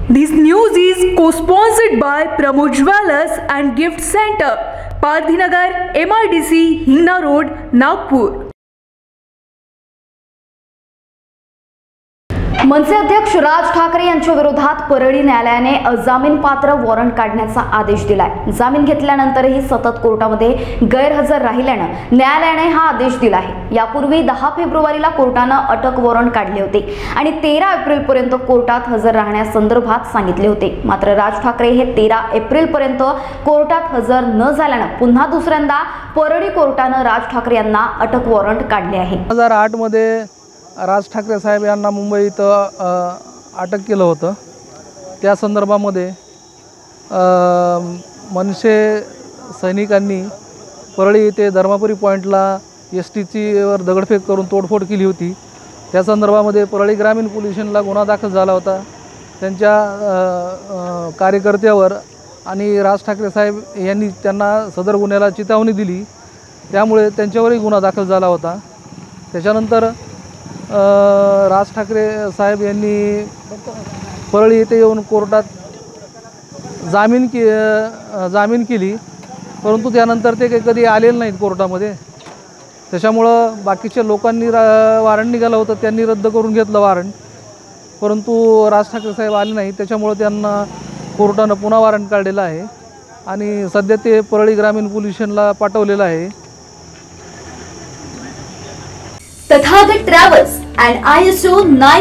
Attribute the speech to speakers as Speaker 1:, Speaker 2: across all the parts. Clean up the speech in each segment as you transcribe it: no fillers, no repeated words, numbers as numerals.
Speaker 1: This news is co-sponsored by Pramod Jewellers and Gift Center, Pardhinagar, MIDC, Hingna Road, Nagpur.
Speaker 2: मनसे अध्यक्ष राज ठाकरे यांच्या विरोधात परळी न्यायालयाने अजामीनपात्र वॉरंट काढण्याचा आदेश दिलाय। जामीन घेतल्यानंतरही सतत कोर्टामध्ये गैरहजर राहिल्याने न्यायालयाने हा आदेश दिला आहे। यापूर्वी 10 फेब्रुवारीला कोर्टाने अटक वॉरंट काढले होते आणि 13 एप्रिलपर्यंत कोर्टात हजर राहण्यासंदर्भात सांगितले होते। मात्र राज ठाकरे हे 13 एप्रिलपर्यंत कोर्टात हजर न झाल्याने पुन्हा दुसऱ्यांदा परळी कोर्टाने राज ठाकरे यांना अटक वॉरंट काढले आहे।
Speaker 3: 2008 मध्ये राज ठाकरे साहेब यांना मुंबईत अटक केलं होतं। त्या संदर्भामध्ये मनसे सैनिकांनी परळी येथे धर्मापुरी पॉईंटला एसटीची वर दगडफेक करून तोडफोड केली होती। त्या संदर्भामध्ये परळी ग्रामीण पोलीस स्टेशनला गुन्हा दाखल झाला होता। त्यांच्या कार्यकर्त्यावर आणि राज ठाकरे साहेब यांनी त्यांना सदर गुन्ह्याला चितावणी दिली, त्यामुळे त्यांच्यावरही गुन्हा दाखल झाला होता। त्याच्यानंतर राज ठाकरे साहेब यांनी परळी येथे येऊन कोर्टात जामीन केली, परंतु त्यानंतर ते कधी आलेले नाहीत कोर्टामध्ये। त्याच्यामुळं बाकीच्या लोकांनी वॉरंट निघालं होतं, त्यांनी रद्द करून घेतलं वॉरंट, परंतु राज ठाकरे साहेब आले नाही। त्याच्यामुळं त्यांना कोर्टानं पुन्हा वॉरंट काढलेलं आहे आणि सध्या ते परळी ग्रामीण पोलीस स्टेशनला पाठवलेलं आहे।
Speaker 2: Tathagat travels and ISO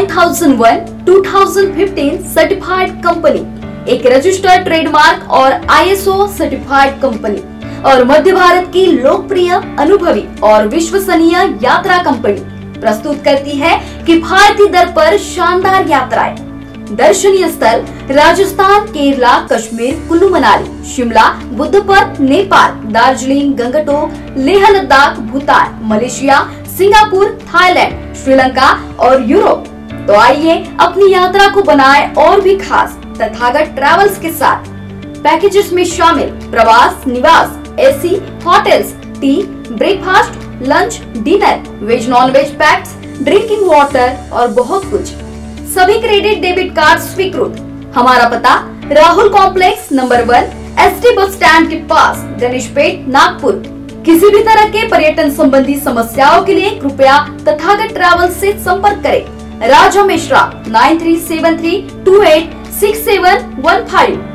Speaker 2: 9001-2015 certified company, एक रजिस्टर्ड ट्रेडमार्क और ISO सर्टिफाइड कंपनी और मध्य भारत की लोकप्रिय, अनुभवी और विश्वसनीय यात्रा कंपनी प्रस्तुत करती है किफायती दर पर शानदार यात्राएं। दर्शनीय स्थल Rajasthan, Kerala, Kashmir, Kullu Manali, Shimla, Buddhapath, Nepal, Darjeeling, Gangtok, Leh Ladakh, Bhutan, Malaysia, Singapore, Thailand, Sri Lanka और यूरोप। तो आइए अपनी यात्रा को बनाएं और भी खास तथागत ट्रैवल्स के साथ। पैकेजेस में शामिल प्रवास, निवास, AC, hotels, tea, breakfast, lunch, dinner, veg non veg packs, drinking water और बहुत कुछ। सभी क्रेडिट डेबिट कार्ड स्वीकृत। हमारा पता Rahul complex number 1, ST bus stand के पास, गणेशपेट, नागपुर। किसी भी तरह के पर्यटन संबंधी समस्याओं के लिए कृपया तथागत ट्रैवल्स से संपर्क करें। राजा मिश्रा 9373286715।